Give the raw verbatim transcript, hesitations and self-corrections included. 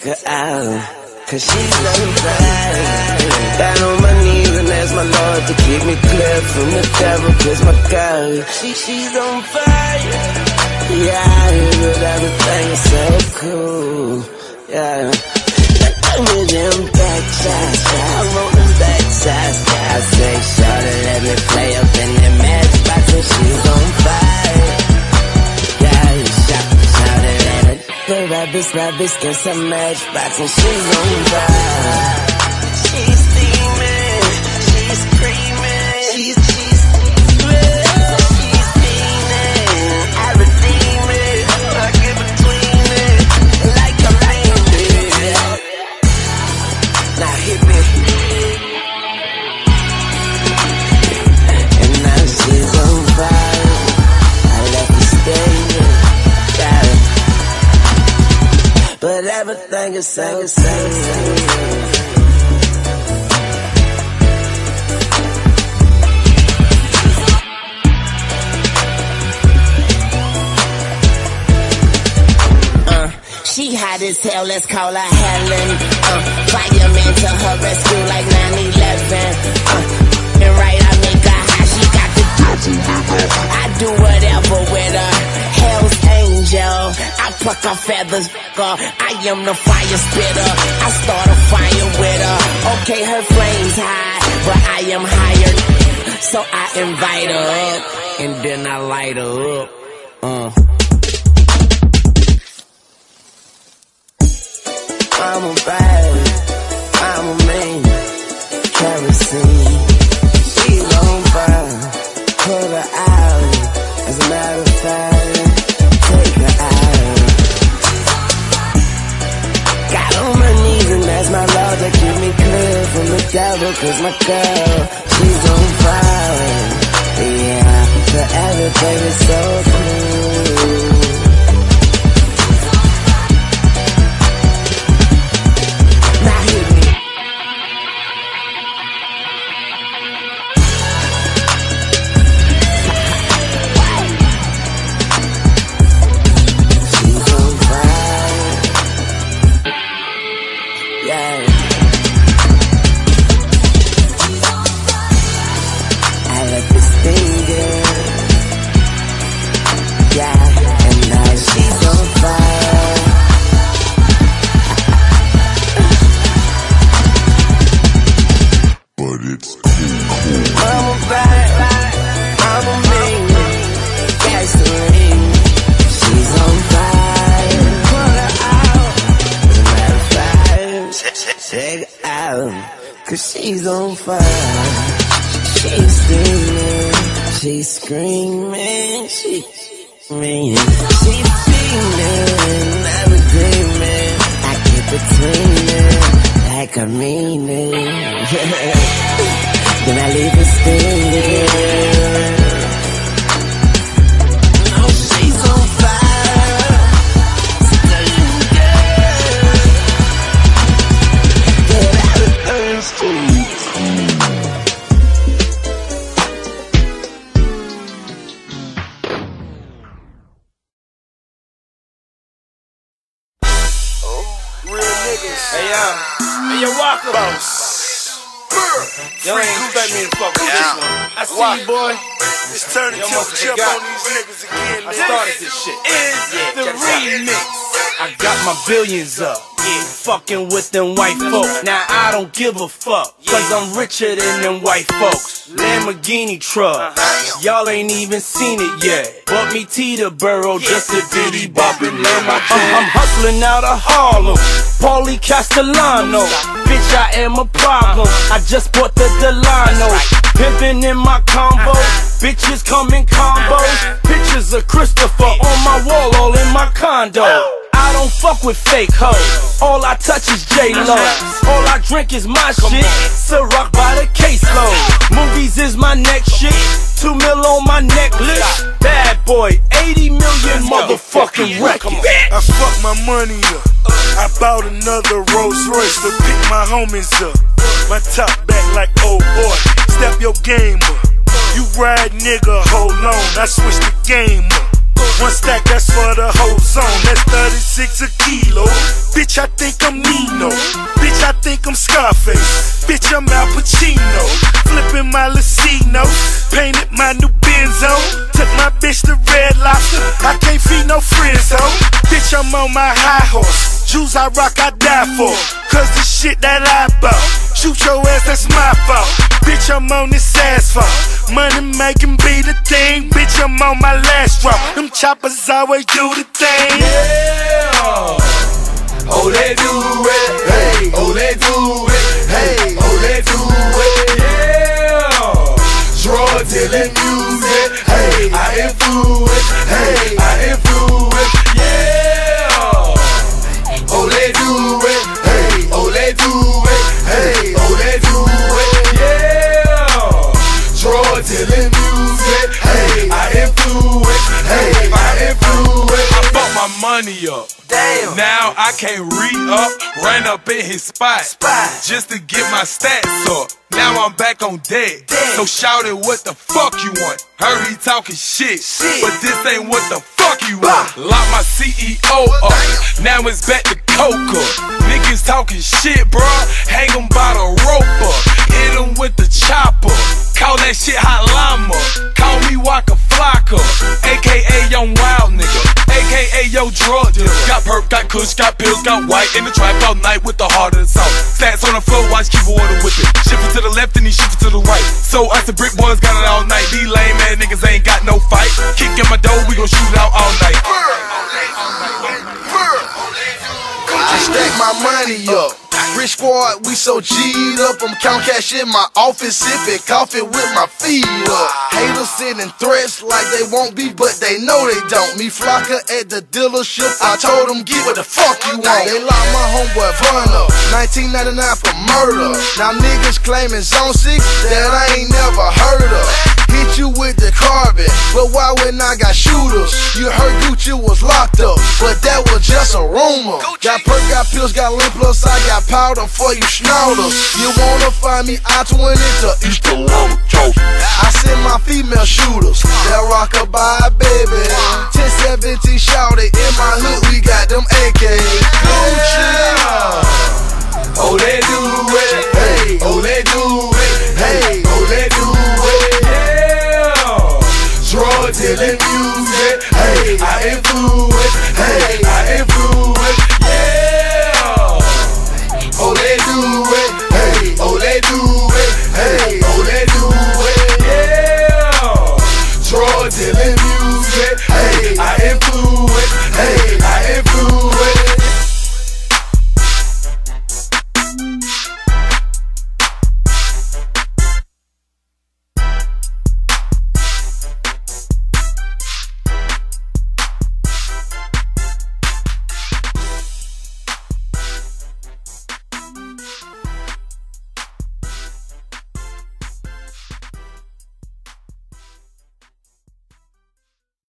take her out, cause she's on fire. Down on my knees and ask my Lord to keep me clear from the devil, cause my girl, she, she's on fire. Yeah, but everything is so cool. Yeah. With them backside, I'm on them backside. I say, shorty, let me play up in the matchbox, and she's on fire. Yeah, shout, shout it, let it. The rabbits, rabbits, get some matchbox, and she's on fire. She's steaming, she's screaming, she's, she's steaming, she's steaming. I redeem it, I get between it, like a lion, baby. Now hit me. And now she's on fire. I left her standing, got it. But everything is so, so, so. She hot as hell, let's call her Helen. Uh, fireman to her rescue like nine eleven. Uh, and right, I make her high, she got the dirty. I do whatever with her. Hell's angel, I pluck her feathers. Uh, I am the fire spitter. I start a fire with her. Okay, her flame's high, but I am higher. So I invite her up, and then I light her up. Uh. I'm a bad, I'm a mean, kerosene. She's on fire, put her out. As a matter of fact, take her out. Got on my knees and ask my Lord to keep me clear from the devil, cause my girl, she's on fire. Yeah, but everything is so cool. Cause she's on fire, she's steaming, she's screaming, she's mean, she's feeling, I'm dreaming, I get between it, like I mean it, then I leave it steaming. Oh, she's on fire, steaming, get out of thirsty. Hey, yo, hey, yo, Walker. Boss. Y'all ain't expect me to fuck with this one. I see you, boy. It's turning to a chip on these niggas again. I started this shit. Is the remix. I got my billions up. Yeah, fucking with them white folk. Now I don't give a fuck, cause I'm richer than them white folks. Lamborghini truck, y'all ain't even seen it yet. Bought me Teterboro just a bitty boppin' Lamborghini. I'm hustling out of Harlem, Paulie Castellano. Bitch, I am a problem, I just bought the Delano. Pimpin' in my combo, bitches come in combos. Pictures of Christopher on my wall, all in my condo. I don't fuck with fake hoes, all I touch is J-Lo. All I drink is my shit, Ciroc by the caseload. Movies is my next shit, two mil on my necklace. Bad boy, eighty million motherfucking records. I fucked my money up, I bought another Rolls Royce to pick my homies up. My top back like, oh boy, step your game up. You ride nigga, hold on, I switched the game up. One stack, that's for the whole zone. That's thirty-six a kilo. Bitch, I think I'm Nino. Bitch, I think I'm Scarface. Bitch, I'm Al Pacino. Flipping my Lucino. Painted my new Benzo. Took my bitch to Red Lobster. I can't feed no friends, ho. Bitch, I'm on my high horse. Shoes I rock, I die for. Cause the shit that I bought. Shoot your ass, that's my fault. Bitch, I'm on this asphalt. Money making be the thing. Bitch, I'm on my last drop. Them choppers always do the thing. Yeah. Oh, they do it. Hey. Oh, they do it. Hey. Oh, they do it. Yeah. Drug dealing music. Hey. I influence. Hey. I influence. Yeah. Oh, they do it. Hey. Oh, they do it. Hey. Oh, they do it. Yeah. Drug dealing music. Hey. I influence. Hey. I influence. I bought my money up. Damn. Now I can't re-up, ran up in his spot, spot just to get my stats up. Now I'm back on deck. Damn. So shout it, what the fuck you want? Heard he talking shit, shit, but this ain't what the fuck you want. Bah. Lock my C E O up, damn. Now it's back to Coca. Niggas talking shit, bruh, hang em by the rope up. Hit em with the chopper, call that shit hot llama. Call me Waka Flocka, A K A Young Wild Nigga, A K A Yo Drug Dealer. Got perp, got kush, got pills, got white in the trap all night with the heart of the south. Stats on the floor, watch keep water with it. Shift it to the left and he shift it to the right. So us the brick boys got it all night. These lame ass niggas ain't got no fight. Kick in my door, we gon' shoot it out all night. I stack my money up. Rich squad, we so G'd up. I'm count cash in my office, sipping coffee with my feet up. Haters sending threats like they won't be, but they know they don't. Me Flocka at the dealership, I told them get what the fuck you want. They locked my homeboy Vun up, nineteen ninety-nine for murder. Now niggas claiming zone six that I ain't never heard of. Hit you with the carbon, but why when I got shooters? You heard Gucci was locked up, but that was just a rumor. Got perk, got pills, got limp, plus I got powder for you schnauders. You wanna find me I twenty to East Toronto. I send my female shooters, they'll rock a bye, baby. ten seventeen shouted, in my hood we got them A Ks. Gucci. Oh, they do it. Hey. Oh, they do it. Hey. Oh, they do it. Yeah. Drug dealing music. Hey. I